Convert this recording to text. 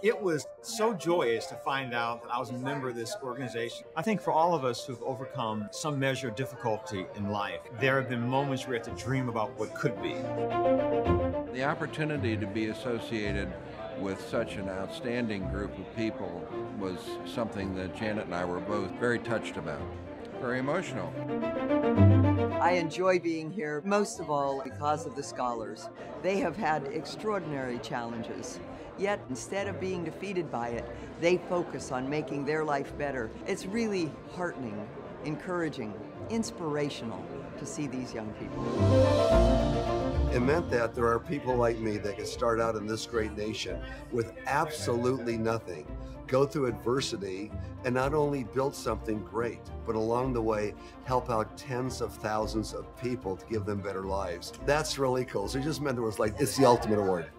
It was so joyous to find out that I was a member of this organization. I think for all of us who've overcome some measure of difficulty in life, there have been moments where we have to dream about what could be. The opportunity to be associated with such an outstanding group of people was something that Janet and I were both very touched about. Very emotional. I enjoy being here, most of all because of the scholars. They have had extraordinary challenges. Yet, instead of being defeated by it, they focus on making their life better. It's really heartening, encouraging, inspirational to see these young people. It meant that there are people like me that can start out in this great nation with absolutely nothing, go through adversity, and not only build something great, but along the way, help out tens of thousands of people to give them better lives. That's really cool. So it just meant it was like, it's the ultimate award.